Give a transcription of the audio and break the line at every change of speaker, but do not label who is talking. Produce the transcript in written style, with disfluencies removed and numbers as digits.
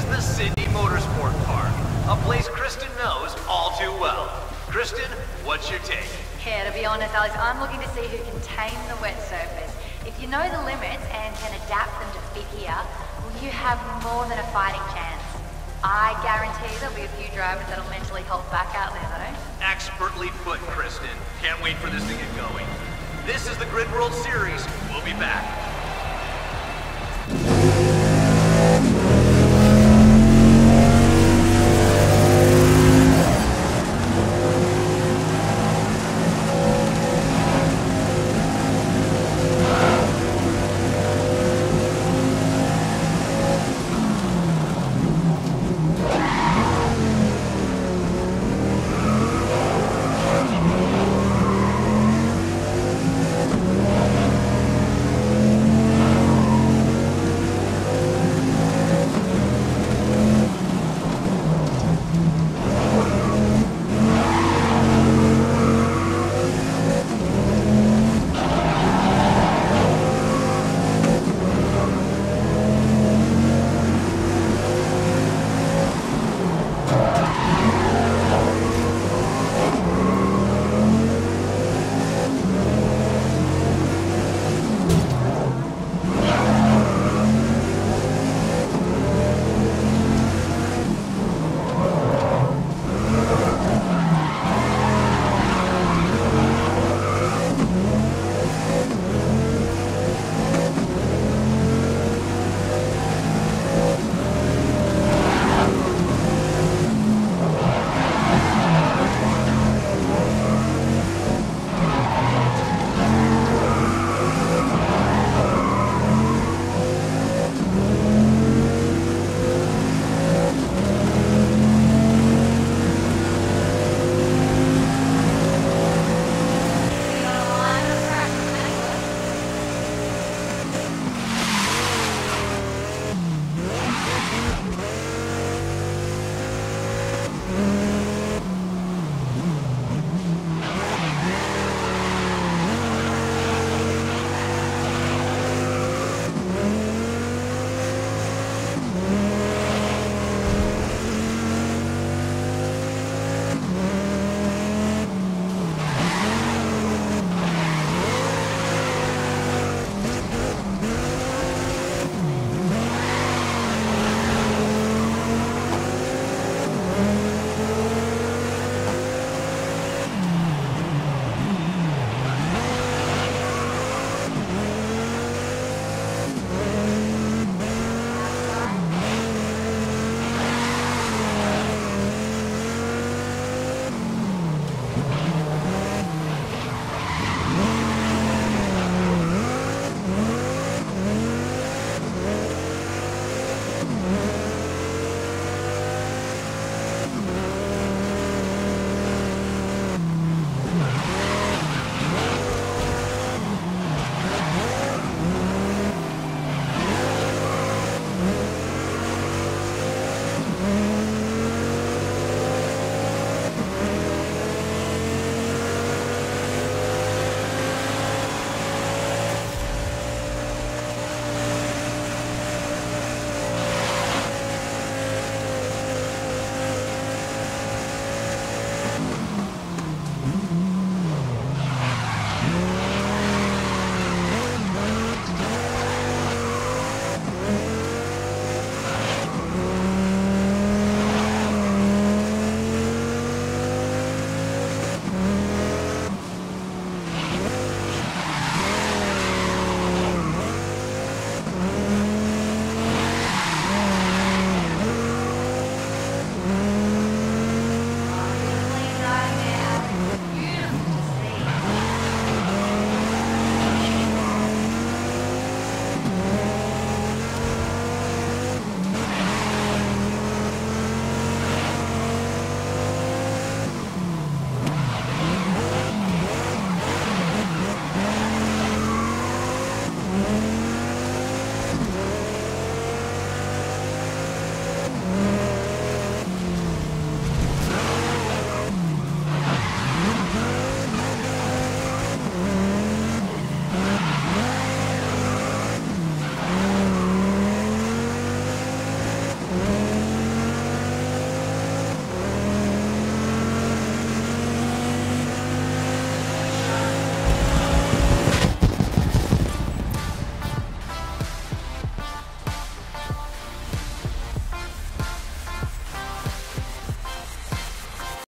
the Sydney Motorsport Park, a place Kristen knows all too well. Kristen, what's your take?
Yeah, to be honest, Alex, I'm looking to see who can tame the wet surface. If you know the limits and can adapt them to fit here, well, you have more than a fighting chance. I guarantee there'll be a few drivers that'll mentally hold back out there, though.
Expertly put, Kristen. Can't wait for this to get going. This is the Grid World Series. We'll be back.